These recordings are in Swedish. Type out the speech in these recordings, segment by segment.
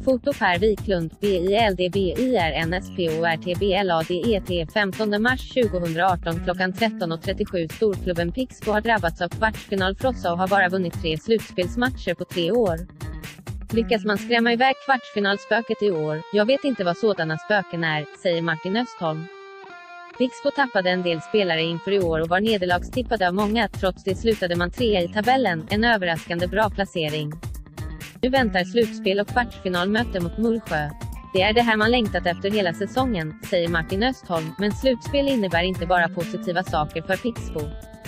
Foto Per Wiklund, BILDBIRNSPORTBLADET 15 mars 2018 klockan 13.37. Storklubben Pixbo har drabbats av kvartsfinalfrossa och har bara vunnit 3 slutspelsmatcher på 3 år. Lyckas man skrämma iväg kvartsfinalspöket i år? Jag vet inte vad sådana spöken är, säger Martin Östholm. Pixbo tappade en del spelare inför i år och var nederlagstippade av många, trots det slutade man 3 i tabellen, en överraskande bra placering. Nu väntar slutspel och kvartsfinalmöte mot Mullsjö. Det är det här man längtat efter hela säsongen, säger Martin Östholm, men slutspel innebär inte bara positiva saker för Pixbo.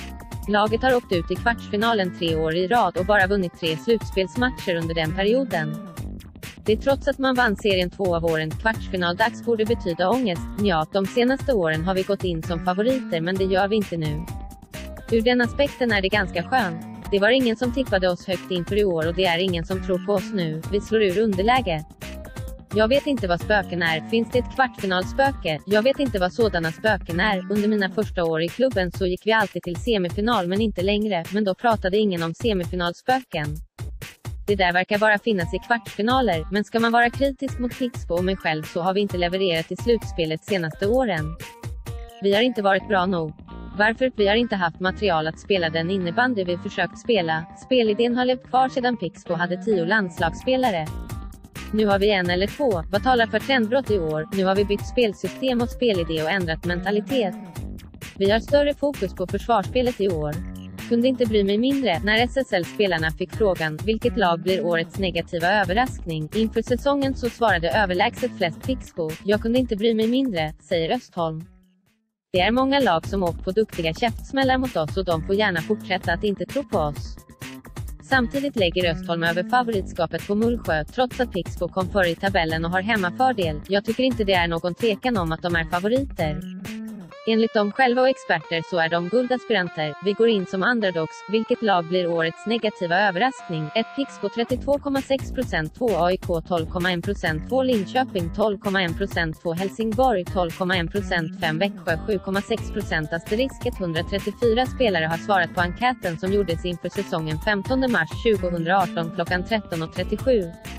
Laget har åkt ut i kvartsfinalen 3 år i rad och bara vunnit 3 slutspelsmatcher under den perioden. Det trots att man vann serien 2 av åren. Kvartsfinaldags borde betyda ångest. Ja, de senaste åren har vi gått in som favoriter, men det gör vi inte nu. Ur den aspekten är det ganska skönt. Det var ingen som tippade oss högt inför i år och det är ingen som tror på oss nu. Vi slår ur underläge. Jag vet inte vad spöken är. Finns det ett kvartsfinalspöke? Jag vet inte vad sådana spöken är. Under mina första år i klubben så gick vi alltid till semifinal, men inte längre. Men då pratade ingen om semifinalspöken. Det där verkar bara finnas i kvartsfinaler, men ska man vara kritisk mot Pixbo och mig själv så har vi inte levererat i slutspelet senaste åren. Vi har inte varit bra nog. Varför? Vi har inte haft material att spela den innebandy vi försökt spela. Spelidén har levt kvar sedan Pixbo hade 10 landslagsspelare. Nu har vi 1 eller 2. Vad talar för trendbrott i år? Nu har vi bytt spelsystem och spelidé och ändrat mentalitet. Vi har större fokus på försvarsspelet i år. Kunde inte bry mig mindre. När SSL-spelarna fick frågan, vilket lag blir årets negativa överraskning? Inför säsongen så svarade överlägset flest Pixbo. Jag kunde inte bry mig mindre, säger Östholm. Det är många lag som åkt på duktiga käftsmällar mot oss och de får gärna fortsätta att inte tro på oss. Samtidigt lägger Östholm över favoritskapet på Mullsjö, trots att Pixbo kom före i tabellen och har hemmafördel. Jag tycker inte det är någon tvekan om att de är favoriter. Enligt dem själva och experter så är de guldaspiranter. Vi går in som underdogs. Vilket lag blir årets negativa överraskning? 1 Pixbo 32,6%, 2 AIK 12,1%, 2 Linköping 12,1%, 2 Helsingborg 12,1%, 5 Växjö 7,6%. Asterisk 134 spelare har svarat på enkäten som gjordes inför säsongen 15 mars 2018 klockan 13.37.